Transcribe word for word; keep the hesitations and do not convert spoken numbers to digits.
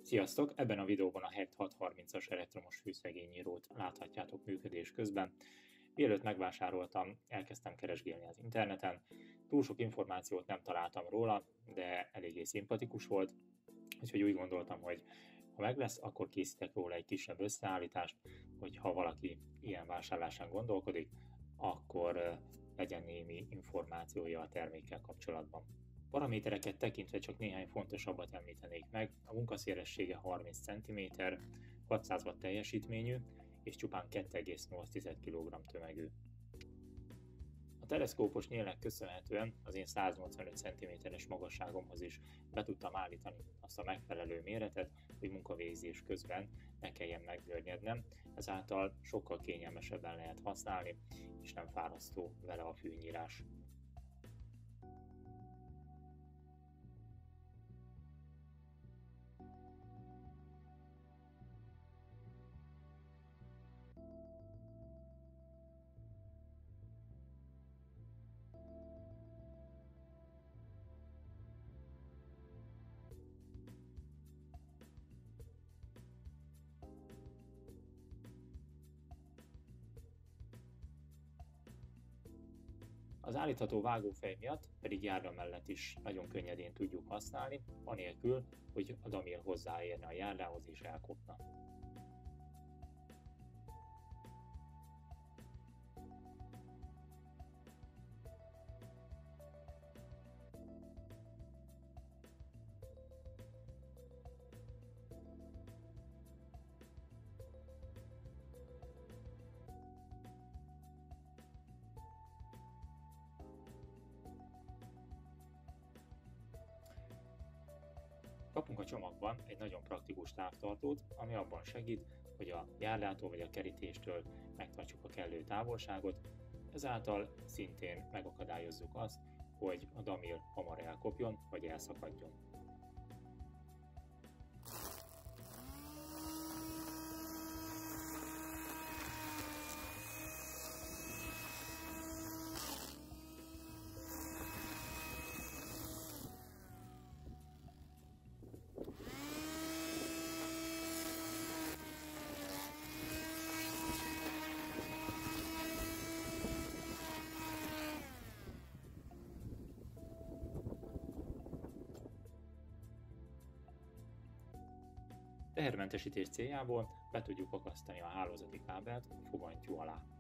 Sziasztok! Ebben a videóban a Hekt hatszázharmincas elektromos hőszegényírót láthatjátok működés közben. Mielőtt megvásároltam, elkezdtem keresgélni az interneten. Túl sok információt nem találtam róla, de eléggé szimpatikus volt, úgyhogy úgy gondoltam, hogy ha meg lesz, akkor készítek róla egy kisebb összeállítást, hogy ha valaki ilyen vásárlásán gondolkodik, akkor legyen némi információja a termékkel kapcsolatban. Paramétereket tekintve csak néhány fontosabbat említenék meg. A munkaszélessége harminc centiméter, hatszáz watt teljesítményű és csupán kettő egész nyolc kilogramm tömegű. A teleszkópos nyílnek köszönhetően az én száznyolcvanöt centiméteres magasságomhoz is be tudtam állítani azt a megfelelő méretet, hogy munkavégzés közben ne kelljen megörnyednem, ezáltal sokkal kényelmesebben lehet használni, és nem fárasztó vele a fűnyírás. Az állítható vágófej miatt pedig járda mellett is nagyon könnyedén tudjuk használni, anélkül, hogy a damir hozzáérne a járdához és elkopna. Kapunk a csomagban egy nagyon praktikus távtartót, ami abban segít, hogy a járdától vagy a kerítéstől megtartsuk a kellő távolságot, ezáltal szintén megakadályozzuk azt, hogy a damir hamar elkopjon vagy elszakadjon. Tehermentesítés céljából be tudjuk akasztani a hálózati kábelt a fogantyú alá.